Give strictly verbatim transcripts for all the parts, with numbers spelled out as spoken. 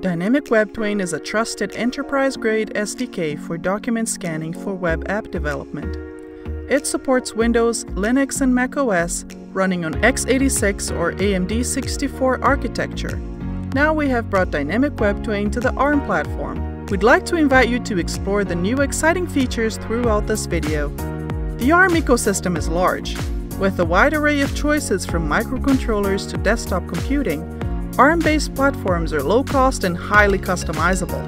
Dynamic Web TWAIN is a trusted enterprise-grade S D K for document scanning for web app development. It supports Windows, Linux, and macOS running on x eighty-six or A M D sixty-four architecture. Now we have brought Dynamic Web TWAIN to the ARM platform. We'd like to invite you to explore the new exciting features throughout this video. The ARM ecosystem is large. With a wide array of choices from microcontrollers to desktop computing, ARM-based platforms are low-cost and highly customizable.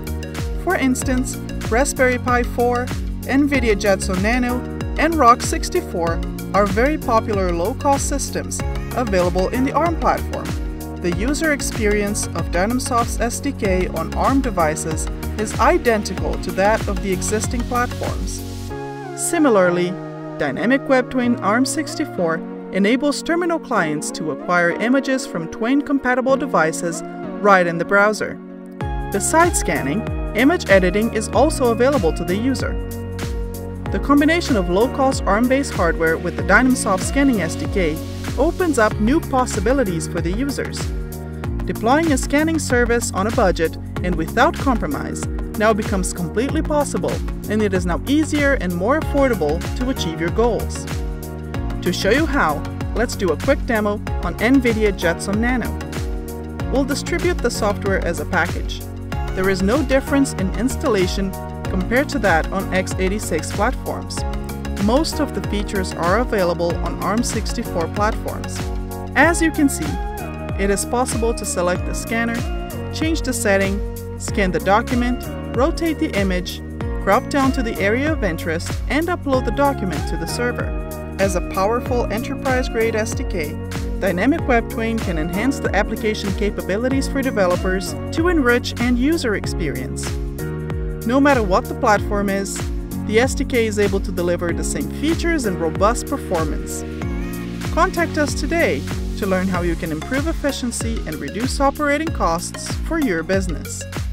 For instance, Raspberry Pi four, NVIDIA Jetson Nano, and A R M sixty-four are very popular low-cost systems available in the ARM platform. The user experience of Dynamsoft's S D K on ARM devices is identical to that of the existing platforms. Similarly, Dynamic Web TWAIN A R M sixty-four enables terminal clients to acquire images from TWAIN-compatible devices right in the browser. Besides scanning, image editing is also available to the user. The combination of low-cost ARM-based hardware with the Dynamsoft scanning S D K opens up new possibilities for the users. Deploying a scanning service on a budget and without compromise now becomes completely possible, and it is now easier and more affordable to achieve your goals. To show you how, let's do a quick demo on NVIDIA Jetson Nano. We'll distribute the software as a package. There is no difference in installation compared to that on x eighty-six platforms. Most of the features are available on A R M sixty-four platforms. As you can see, it is possible to select the scanner, change the setting, scan the document, rotate the image, crop down to the area of interest, and upload the document to the server. As a powerful enterprise-grade S D K, Dynamic Web TWAIN can enhance the application capabilities for developers to enrich end-user experience. No matter what the platform is, the S D K is able to deliver the same features and robust performance. Contact us today to learn how you can improve efficiency and reduce operating costs for your business.